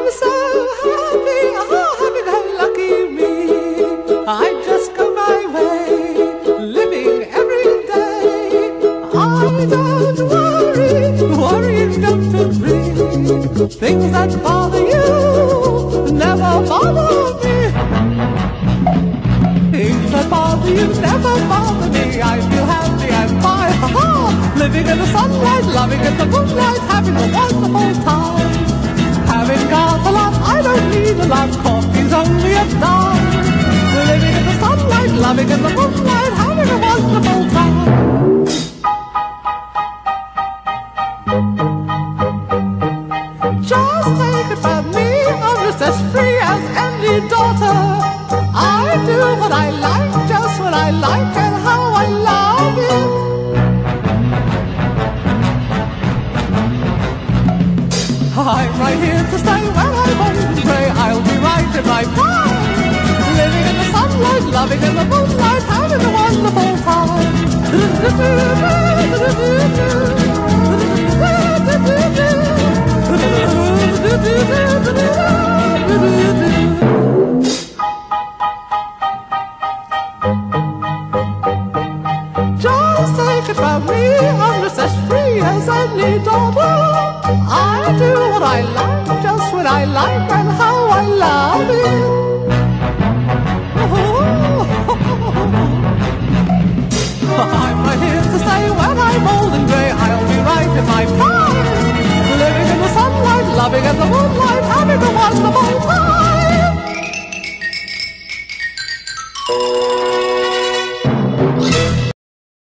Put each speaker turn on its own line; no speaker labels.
so happy, oh, happy go lucky me. I just go my way, living every day. I don't worry, worrying don't agree. Things that bother you never bother me. Things that bother you never bother me. I feel happy and fine, ha-ha. Living in the sunlight, loving in the moonlight, having a wonderful time. Having got a lot, I don't need a lot. Coffee's only a dime. Living in the sunlight, loving in the moonlight, having a wonderful time. Just take it from me, I'm just as free as any daughter. I do what I like, just what I like, and how I love it. I'm right here to stay when I'm old and grey. I'll be right in my prime. Living in the sunlight, loving in the moonlight, having a wonderful time. Just take it from me, I'm just as free as any daughter. I do what I like, just what I like, and how I love it. I'm right here to stay when I'm old and grey. I'll be right in my prime. Living in the sunlight, loving in the moonlight, having a wonderful time.